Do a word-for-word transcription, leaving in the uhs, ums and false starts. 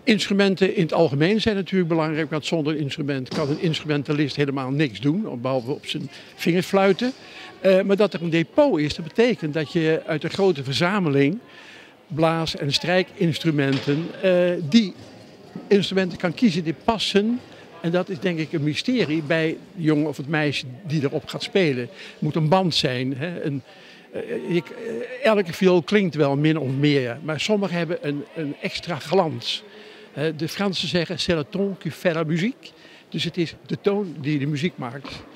Instrumenten in het algemeen zijn natuurlijk belangrijk, want zonder instrument kan een instrumentalist helemaal niks doen, behalve op zijn vingers fluiten. Uh, maar dat er een depot is, dat betekent dat je uit een grote verzameling blaas- en strijkinstrumenten uh, die instrumenten kan kiezen die passen. En dat is denk ik een mysterie bij de jongen of het meisje die erop gaat spelen. Het moet een band zijn. Hè? Een, uh, ik, uh, elke viool klinkt wel min of meer, maar sommige hebben een, een extra glans. Uh, de Fransen zeggen c'est le ton qui fait la musique. Dus het is de toon die de muziek maakt.